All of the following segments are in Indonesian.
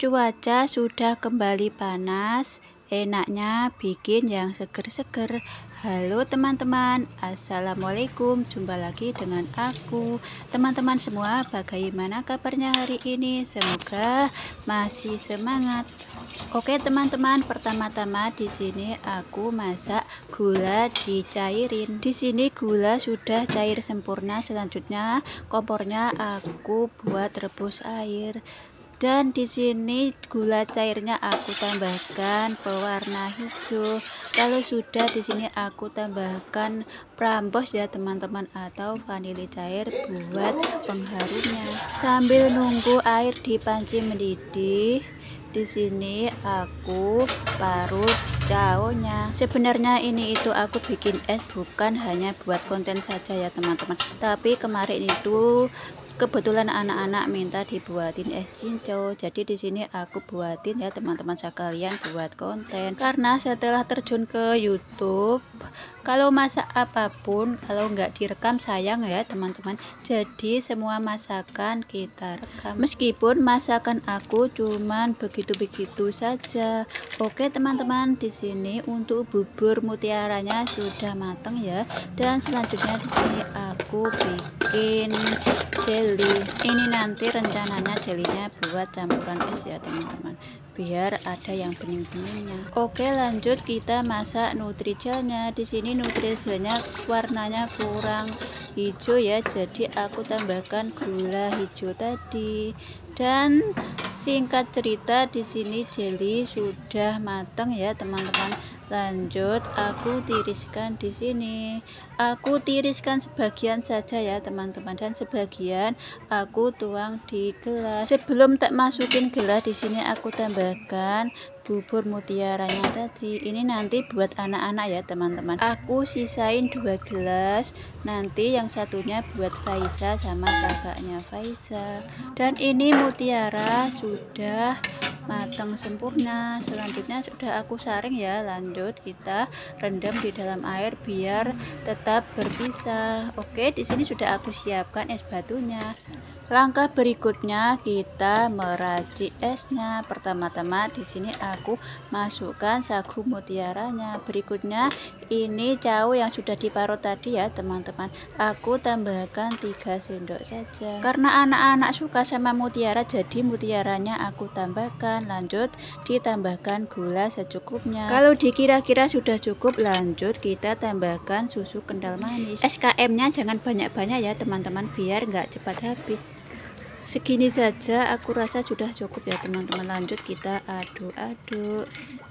Cuaca sudah kembali panas, enaknya bikin yang seger-seger. Halo teman-teman, assalamualaikum, jumpa lagi dengan aku. Teman-teman semua, bagaimana kabarnya hari ini? Semoga masih semangat. Oke teman-teman, pertama-tama di sini aku masak gula dicairin. Di sini gula sudah cair sempurna. Selanjutnya kompornya aku buat rebus air. Dan di sini gula cairnya aku tambahkan pewarna hijau. Kalau sudah di sini aku tambahkan prambos ya teman-teman, atau vanili cair buat pengharunya. Sambil nunggu air di panci mendidih, di sini aku parut daunnya. Sebenarnya ini itu aku bikin es bukan hanya buat konten saja ya teman-teman, tapi kemarin itu kebetulan anak-anak minta dibuatin es cinco, jadi di sini aku buatin ya teman-teman sekalian buat konten. Karena setelah terjun ke YouTube, kalau masak apapun kalau nggak direkam sayang ya teman-teman. Jadi semua masakan kita rekam, meskipun masakan aku cuman begitu-begitu saja. Oke teman-teman, di sini untuk bubur mutiaranya sudah matang ya. Dan selanjutnya di sini aku bikin jelly. Ini nanti rencananya jelinya buat campuran es ya teman-teman, biar ada yang bening-beningnya. Oke, lanjut kita masak nutrigelnya. Di sini nutrigelnya warnanya kurang hijau ya, jadi aku tambahkan gula hijau tadi. Dan singkat cerita, di sini jelly sudah matang ya teman-teman. Lanjut aku tiriskan di sini. Aku tiriskan sebagian saja ya teman-teman, dan sebagian aku tuang di gelas. Sebelum tak masukin gelas, di sini aku tambahkan bubur mutiaranya tadi. Ini nanti buat anak-anak ya teman-teman. Aku sisain 2 gelas, nanti yang satunya buat Faiza sama kakaknya Faiza. Dan ini mutiara sudah matang sempurna. Selanjutnya sudah aku saring ya. Lanjut kita rendam di dalam air biar tetap berpisah. Oke, di sini sudah aku siapkan es batunya. Langkah berikutnya kita meracik esnya. Pertama-tama di sini aku masukkan sagu mutiaranya. Berikutnya ini cau yang sudah diparut tadi ya teman-teman. Aku tambahkan 3 sendok saja. Karena anak-anak suka sama mutiara, jadi mutiaranya aku tambahkan. Lanjut ditambahkan gula secukupnya. Kalau dikira-kira sudah cukup, lanjut kita tambahkan susu kental manis. SKM-nya jangan banyak-banyak ya teman-teman, biar nggak cepat habis. Segini saja aku rasa sudah cukup ya teman-teman. Lanjut kita aduk-aduk.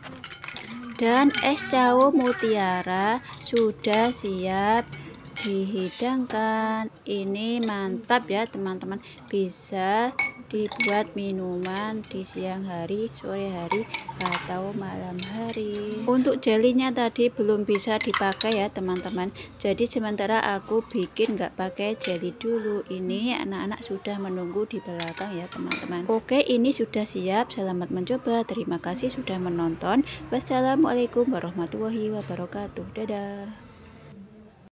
Dan es cau mutiara sudah siap dihidangkan. Ini mantap ya teman-teman, bisa dibuat minuman di siang hari, sore hari, atau malam hari. Untuk jelinya tadi belum bisa dipakai ya teman-teman, jadi sementara aku bikin nggak pakai jeli dulu. Ini anak-anak sudah menunggu di belakang ya teman-teman. Oke, ini sudah siap. Selamat mencoba, terima kasih sudah menonton. Wassalamualaikum warahmatullahi wabarakatuh. Dadah.